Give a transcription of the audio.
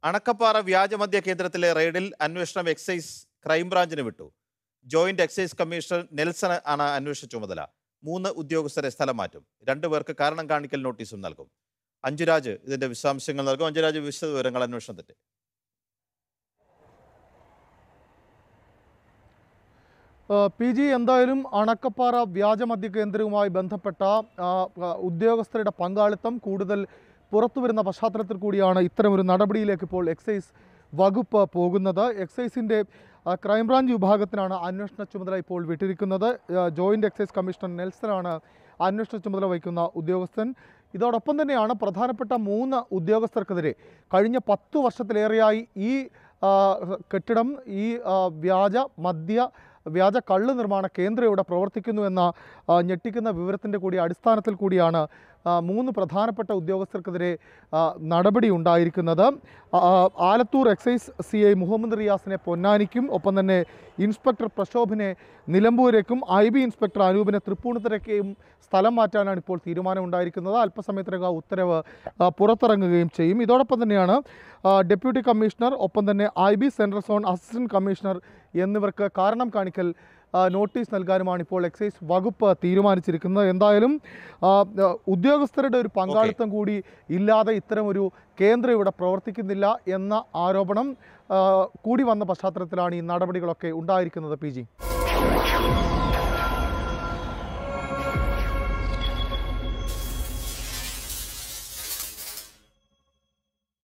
അണക്കപ്പാറ വ്യാജമദ്യ കേന്ദ്രത്തിലെ റെയ്ഡിൽ അന്വേഷണം എക്സൈസ് ക്രൈംബ്രാഞ്ചിന് വിട്ടു. ജോയിന്റ് എക്സൈസ് കമ്മീഷണർ നെൽസൺ ആണ് അന്വേഷണ ചുമതല. 3 ഉദ്യോഗസ്ഥരെ സ്ഥലം മാറ്റും. 2 പേർക്ക് കാരണം കാണിക്കൽ നോട്ടീസും നൽകും. അഞ്ജുരാജ് ഇതിന്റെ വിശദാംശങ്ങൾ നൽകും. അഞ്ജുരാജ്, വിശദവിവരങ്ങൾ അന്വേഷണത്തിന്റെ. PG, എന്തായാലും അണക്കപ്പാറ വ്യാജമദ്യ കേന്ദ്രവുമായി ബന്ധപ്പെട്ട ഉദ്യോഗസ്ഥരുടെ പങ്കാളിത്തം കൂടുതൽ പുറത്തുവരുന്ന പശ്ചാത്തലത്തിൽ കൂടിയാണ് ഇത്തരമൊരു നടപടിയിലേക്ക് ഇപ്പോൾ എക്സൈസ് വകുപ്പ് പോകുന്നത്. എക്സൈസിൻ്റെ ക്രൈംബ്രാഞ്ച് വിഭാഗത്തിനാണ് അന്വേഷണ ചുമതല ഇപ്പോൾ വിട്ടിരിക്കുന്നത്. ജോയിന്റ് എക്സൈസ് കമ്മീഷണർ നെൽസനാണ് അന്വേഷണ ചുമതല വഹിക്കുന്ന ഉദ്യോഗസ്ഥൻ. ഇതോടൊപ്പം തന്നെയാണ് പ്രധാനപ്പെട്ട 3 ഉദ്യോഗസ്ഥർക്കെതിരെ കഴിഞ്ഞ 10 വർഷത്തിലേറെയായി ഈ കെട്ടിടം, ഈ വ്യാജ കള്ള് നിർമ്മാണ കേന്ദ്രം ഇവിടെ പ്രവർത്തിക്കുന്നു എന്ന ഞെട്ടിക്കുന്ന വിവരത്തിൻ്റെ കൂടി അടിസ്ഥാനത്തിൽ കൂടിയാണ് 3 പ്രധാനപ്പെട്ട ഉദ്യോഗസ്ഥർക്കെതിരെ നടപടി ഉണ്ടായിരിക്കുന്നത്. ആലത്തൂർ എക്സൈസ് CI മുഹമ്മദ് റിയാസിനെ പൊന്നാനിക്കും, ഒപ്പം തന്നെ ഇൻസ്പെക്ടർ പ്രശോഭിനെ നിലമ്പൂരേക്കും, IB ഇൻസ്പെക്ടർ അനൂപിനെ തൃപ്പൂണിത്തുറയ്ക്കും സ്ഥലം മാറ്റാനാണ് ഇപ്പോൾ തീരുമാനമുണ്ടായിരിക്കുന്നത്. അല്പസമയത്തിനകം ഉത്തരവ് പുറത്തിറങ്ങുകയും ചെയ്യും. ഇതോടൊപ്പം തന്നെയാണ് ഡെപ്യൂട്ടി കമ്മീഷണർ, ഒപ്പം തന്നെ IB central zone assistant commissioner എന്നിവർക്ക് കാരണം കാണിക്കൽ നോട്ടീസ് നൽകാനുമാണ് ഇപ്പോൾ എക്സൈസ് വകുപ്പ് തീരുമാനിച്ചിരിക്കുന്നത്. എന്തായാലും ഉദ്യോഗസ്ഥരുടെ ഒരു പങ്കാളിത്തം കൂടി ഇല്ലാതെ ഇത്തരമൊരു കേന്ദ്രം ഇവിടെ പ്രവർത്തിക്കുന്നില്ല എന്ന ആരോപണം കൂടി വന്ന പശ്ചാത്തലത്തിലാണ് ഈ നടപടികളൊക്കെ ഉണ്ടായിരിക്കുന്നത്. PG.